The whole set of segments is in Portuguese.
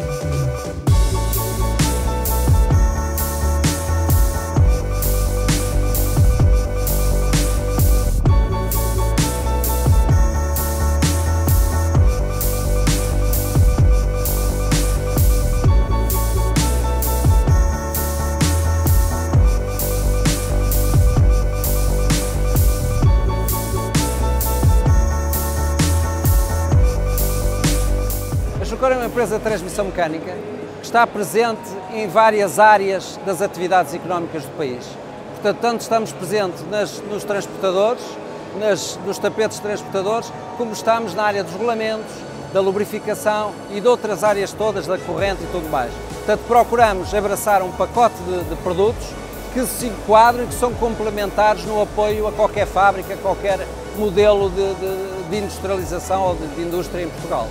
A Shurcor é uma empresa de transmissão mecânica que está presente em várias áreas das atividades económicas do país. Portanto, tanto estamos presentes nos transportadores, nos tapetes transportadores, como estamos na área dos regulamentos, da lubrificação e de outras áreas todas, da corrente e tudo mais. Portanto, procuramos abraçar um pacote de produtos que se enquadram e que são complementares no apoio a qualquer fábrica, a qualquer modelo de industrialização ou de indústria em Portugal.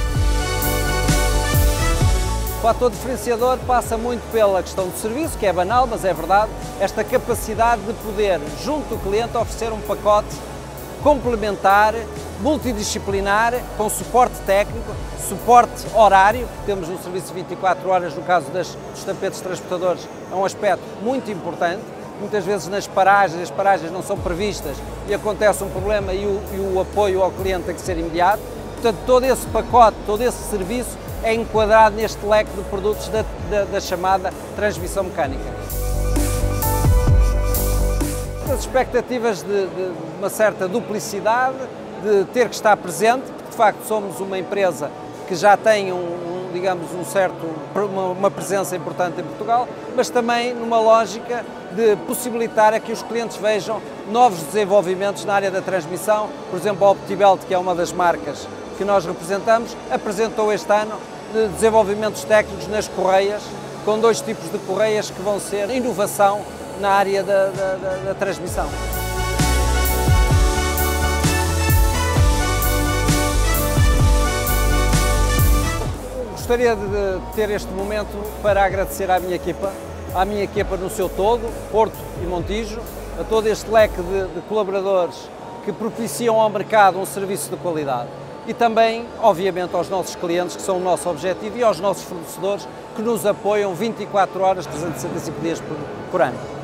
O fator diferenciador passa muito pela questão do serviço, que é banal, mas é verdade, esta capacidade de poder, junto do cliente, oferecer um pacote complementar, multidisciplinar, com suporte técnico, suporte horário, porque temos um serviço de 24 horas, no caso dos tapetes transportadores, é um aspecto muito importante. Muitas vezes nas paragens, as paragens não são previstas e acontece um problema e o apoio ao cliente tem que ser imediato. Portanto, todo esse pacote, todo esse serviço é enquadrado neste leque de produtos da chamada transmissão mecânica. As expectativas de uma certa duplicidade, de ter que estar presente, porque de facto somos uma empresa que já tem uma presença importante em Portugal, mas também numa lógica de possibilitar a que os clientes vejam novos desenvolvimentos na área da transmissão. Por exemplo, a Optibelt, que é uma das marcas que nós representamos, apresentou este ano desenvolvimentos técnicos nas correias, com 2 tipos de correias que vão ser inovação na área da transmissão. Gostaria de ter este momento para agradecer à minha equipa no seu todo, Porto e Montijo, a todo este leque de colaboradores que propiciam ao mercado um serviço de qualidade. E também, obviamente, aos nossos clientes, que são o nosso objetivo, e aos nossos fornecedores, que nos apoiam 24 horas, 365 dias por ano.